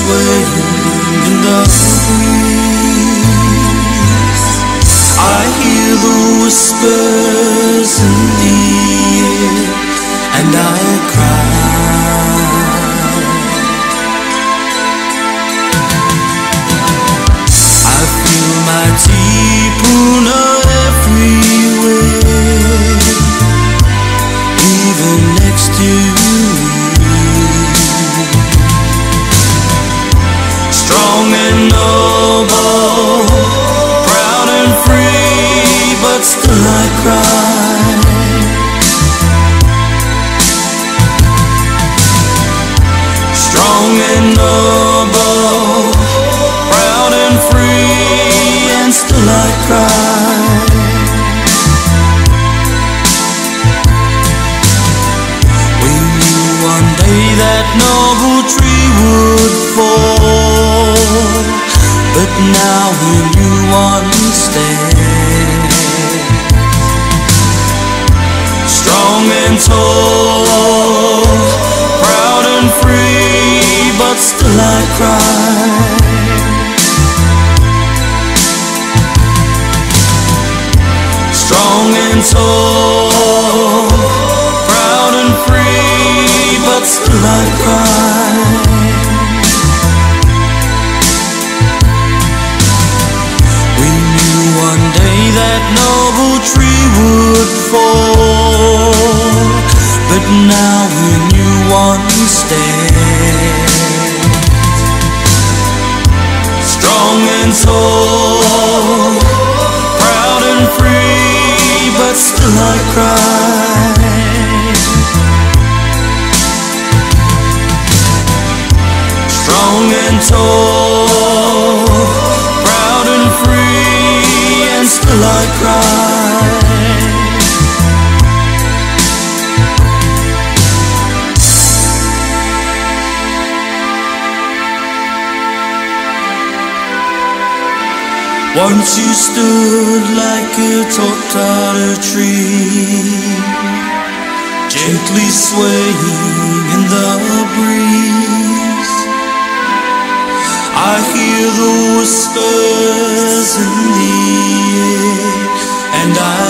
swaying in the breeze. I hear the whispers in the air, and I cry. I feel my tipuna everywhere, even next to you. Strong and noble, proud and free, but still I cry. Strong and noble, proud and free, and still I cry. We knew one day that noble tree would fall, but now we knew one stand. Strong and tall, proud and free, but still I cry. Strong and tall, proud and free, but still I cry. We knew one day that noble tree would fall, but now we knew one stand. Strong and tall, proud and free, but still I cry. Strong and tall, proud and free, and still I cry. Once you stood like a tall tree, gently swaying in the breeze. I hear the whispers in the air, and I